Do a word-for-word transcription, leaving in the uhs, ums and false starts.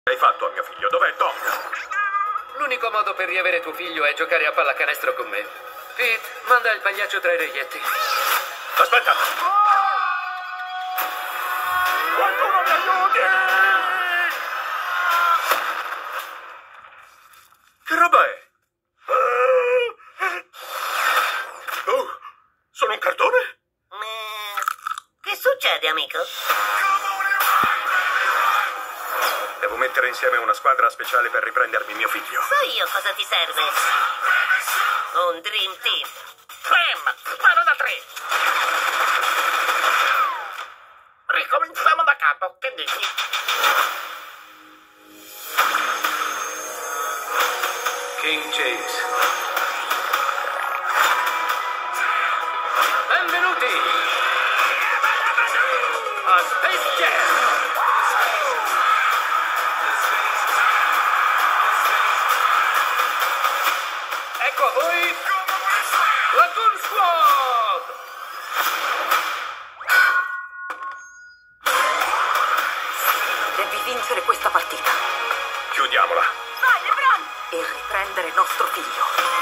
Hai fatto a mio figlio? Dov'è Tom? L'unico modo per riavere tuo figlio è giocare a pallacanestro con me. Pete, manda il pagliaccio tra i reietti. Aspetta! Qualcuno mi aiuti! Che roba è? Oh, sono un cartone? Che succede, amico? Devo mettere insieme una squadra speciale per riprendermi mio figlio. So io cosa ti serve. Un Dream Team. Clem, sparo da tre. Ricominciamo da capo, che dici? King James. Benvenuti a Space Jam. Ecco a voi la Goon Squad! Devi vincere questa partita Chiudiamola. Vai, LeBron! e riprendere nostro figlio.